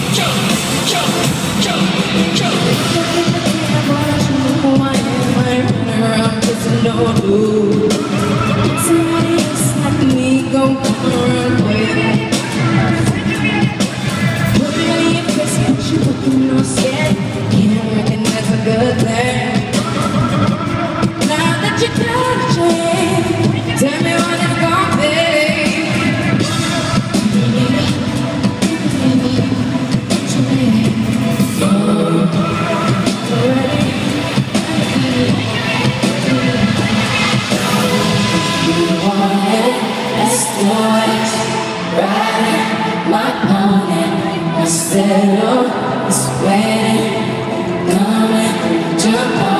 Somebody else like me gon' come around quick. Put it on your face, but you looking all scared. Can't recognize a good thing. Now that you got a chance, tell me what it's gonna be. Riding my pony, instead of this waiting, coming, jump on.